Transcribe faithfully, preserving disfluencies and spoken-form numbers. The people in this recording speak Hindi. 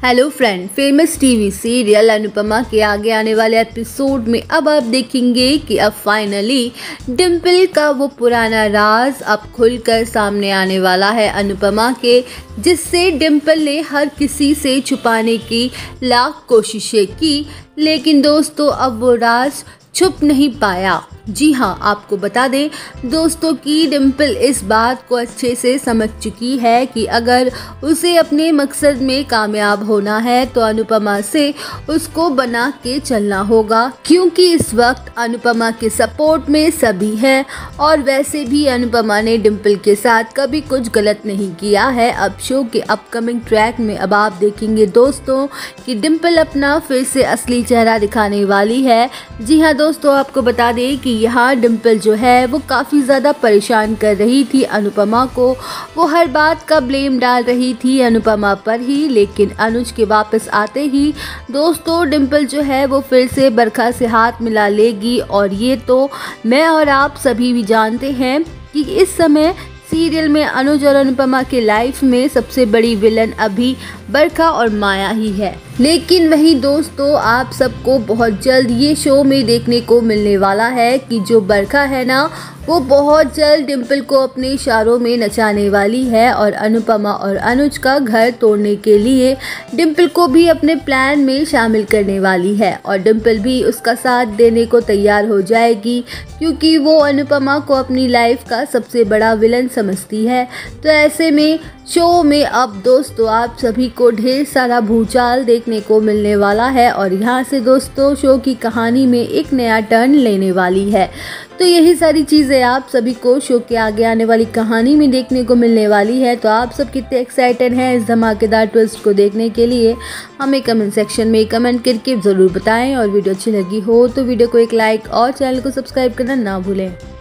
Hello friend, famous TV serial Anupamaa के आगे आने वाले एपिसोड में अब आप देखेंगे कि अब फाइनली डिम्पल का वो पुराना राज अब खुलकर सामने आने वाला है अनुपमा के, जिससे डिम्पल ने हर किसी से छुपाने की लाख कोशिशें की, लेकिन दोस्तों अब वो राज छुप नहीं पाया। जी हाँ, आपको बता दें दोस्तों कि डिम्पल इस बात को अच्छे से समझ चुकी है कि अगर उसे अपने मकसद में कामयाब होना है तो अनुपमा से उसको बना के चलना होगा, क्योंकि इस वक्त अनुपमा के सपोर्ट में सभी हैं और वैसे भी अनुपमा ने डिम्पल के साथ कभी कुछ गलत नहीं किया है। अब शो के अपकमिंग ट्रैक में अब आप देखेंगे दोस्तों कि डिम्पल अपना फिर से असली चेहरा दिखाने वाली है। जी हाँ दोस्तों, आपको बता दें कि यहाँ डिम्पल जो है वो काफ़ी ज़्यादा परेशान कर रही थी अनुपमा को। वो हर बात का ब्लेम डाल रही थी अनुपमा पर ही, लेकिन अनुज के वापस आते ही दोस्तों डिम्पल जो है वो फिर से बरखा से हाथ मिला लेगी। और ये तो मैं और आप सभी भी जानते हैं कि इस समय सीरियल में अनुज और अनुपमा के लाइफ में सबसे बड़ी विलन अभी बरखा और माया ही है। लेकिन वहीं दोस्तों आप सबको बहुत जल्द ये शो में देखने को मिलने वाला है कि जो बरखा है ना वो बहुत जल्द डिम्पल को अपने इशारों में नचाने वाली है और अनुपमा और अनुज का घर तोड़ने के लिए डिम्पल को भी अपने प्लान में शामिल करने वाली है। और डिम्पल भी उसका साथ देने को तैयार हो जाएगी, क्योंकि वो अनुपमा को अपनी लाइफ का सबसे बड़ा विलन समझती है। तो ऐसे में शो में अब दोस्तों आप सभी को ढेर सारा भूचाल देखने को मिलने वाला है और यहाँ से दोस्तों शो की कहानी में एक नया टर्न लेने वाली है। तो यही सारी चीज़ें आप सभी को शो के आगे आने वाली कहानी में देखने को मिलने वाली है। तो आप सब कितने एक्साइटेड हैं इस धमाकेदार ट्विस्ट को देखने के लिए, हमें कमेंट सेक्शन में कमेंट करके ज़रूर बताएं। और वीडियो अच्छी लगी हो तो वीडियो को एक लाइक और चैनल को सब्सक्राइब करना ना भूलें।